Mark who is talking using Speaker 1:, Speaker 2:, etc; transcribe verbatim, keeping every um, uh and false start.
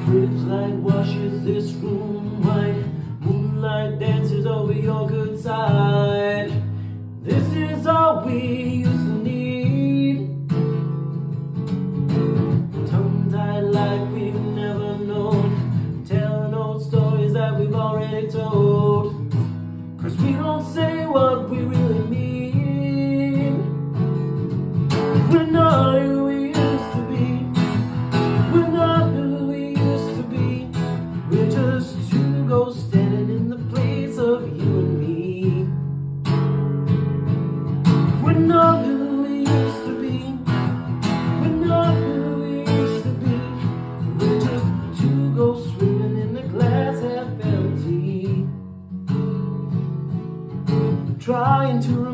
Speaker 1: Bridge light washes this room white. Moonlight dances over your good side. This is all we used to need. Tongue-tied like we've never known, telling old stories that we've already told. Cause we don't say what we really mean. We're not who we used to be. We're not who we used to be. We're just two ghosts standing in the place of you and me. We're not who we used to be. We're not who we used to be. We're just two ghosts swimming in the glass half empty, trying to